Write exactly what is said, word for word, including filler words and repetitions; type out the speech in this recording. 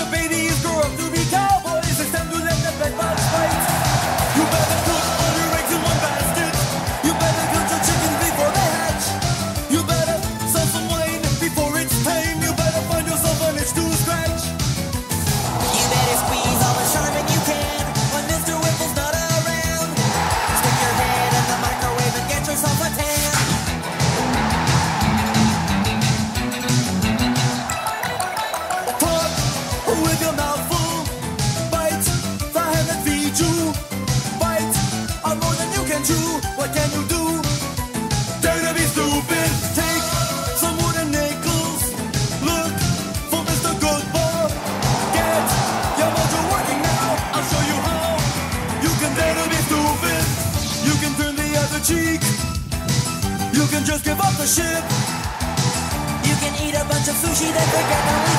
the babies grow up to be cowboys, it's time to let the bedbugs fight. You better put all your eggs in one basket. You better count your chickens before they hatch. You better sell some wine before it's time. You better find yourself an itch to scratch. You better squeeze all the charmin you can when Mister Whipple's not around. Stick your head in the microwave and get yourself a tan. Talk with your mouth full. Bite the hand that feeds you. Bite on more than you can chew. What can you do? Dare to be stupid. Take some wooden nickels. Look for Mister Goodbar. Get your mojo working now. I'll show you how. You can dare to be stupid. You can turn the other cheek. You can just give up the ship. You can eat a bunch of sushi, then forget to leave.